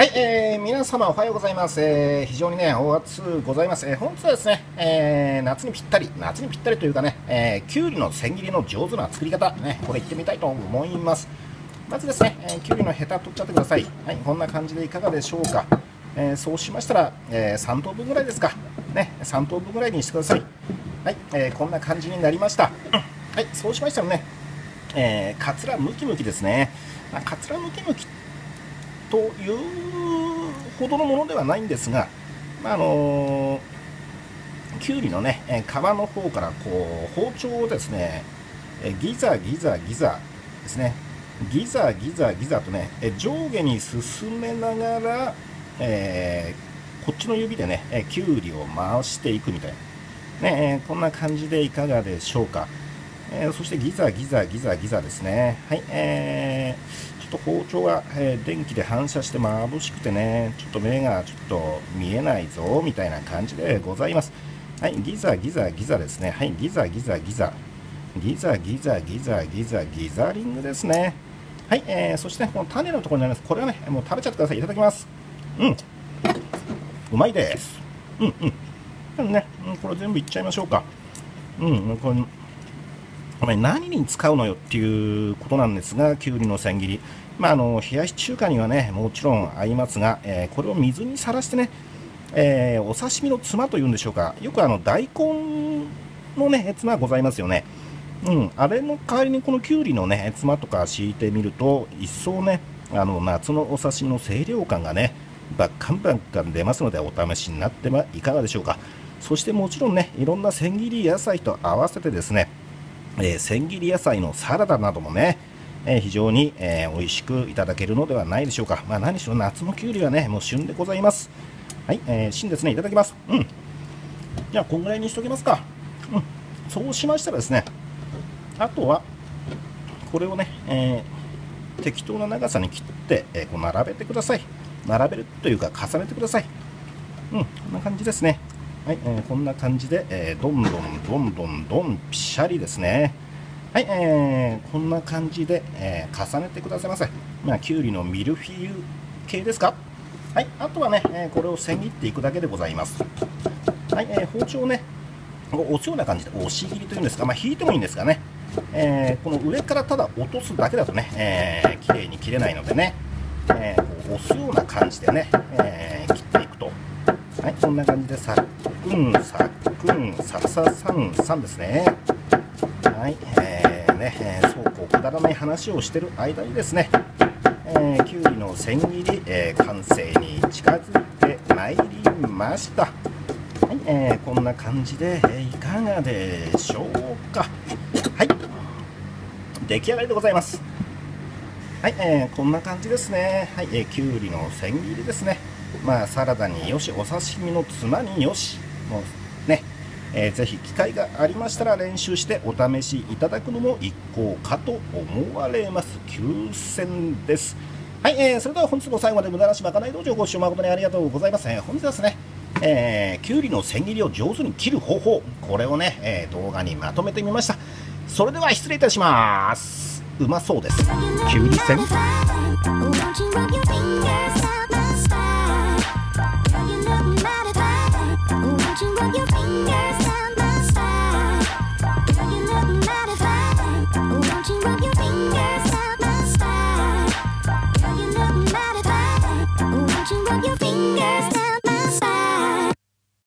はい、皆様おはようございます。非常にね、お暑ございます。本日はですね、夏にぴったりというかね、きゅうりの千切りの上手な作り方、ね、これいってみたいと思います。まずですね、きゅうりのヘタ取っちゃってください。はい、こんな感じでいかがでしょうか。そうしましたら、3等分ぐらいですか。ね、3等分ぐらいにしてください。はい、こんな感じになりました。はい、そうしましたらね、かつらムキムキですね。かつらムキムキというほどのものではないんですが、きゅうりのね、皮の方からこう包丁をですね、ギザギザギザですね、ギザギザギザとね、上下に進めながら、こっちの指でね、きゅうりを回していくみたいな、ね、こんな感じでいかがでしょうか。そしてギザギザギザギザですね。はい、ちょっと包丁が、電気で反射して眩しくてね、ちょっと目がちょっと見えないぞみたいな感じでございます。はい、ギザギザギザですね。はい、ギザギザギザギザギザギザギザギザリングですね。はい、そして、ね、この種のところになります。これはね、もう食べちゃってください。いただきます。うまいです。ね、これ全部いっちゃいましょうか。これお前何に使うのよっていうことなんですが、きゅうりの千切り、冷やし中華にはね、もちろん合いますが、これを水にさらしてね、お刺身のつまというんでしょうか、よく大根のね、つまございますよね。あれの代わりにこのきゅうりのね、つまとか敷いてみると、一層ね、夏のお刺身の清涼感がね、バッカンバッカン出ますので、お試しになってはいかがでしょうか。そしてもちろんね、いろんな千切り野菜と合わせてですね、千切り野菜のサラダなどもね、非常に、美味しくいただけるのではないでしょうか。何しろ夏のきゅうりはね、もう旬でございます。はい、旬ですね。いただきます。じゃあこんぐらいにしておきますか。そうしましたらですね、あとはこれをね、適当な長さに切って、こう並べてください。並べるというか重ねてください。こんな感じですね。はい、こんな感じで、どんどんぴしゃりですね。はい、こんな感じで、重ねてくださいませ。きゅうりのミルフィーユ系ですか。はい、あとはね、これを千切っていくだけでございます。はい、包丁をね、押すような感じで押し切りというんですか、引いてもいいんですがね、この上からただ落とすだけだとね、綺麗に切れないのでね、こう押すような感じでね、切っていくと、はい、こんな感じでさっくんさっくんさささんさんですね。はい、そうこうくだらない話をしてる間にですね、きゅうりの千切り、完成に近づいてまいりました。はい、こんな感じで、いかがでしょうか。はい、出来上がりでございます。はい、こんな感じですね。はい、きゅうりの千切りですね。サラダによし、お刺身のつまによし、もうね、ぜひ機会がありましたら練習してお試しいただくのも一考かと思われます。9選です。はい、それでは本日も最後まで無駄なしまかない道場ご視聴誠にありがとうございます。本日はですね、きゅうりの千切りを上手に切る方法、これをね、動画にまとめてみました。それでは失礼いたします。うまそうです。きゅうり千 Your fingers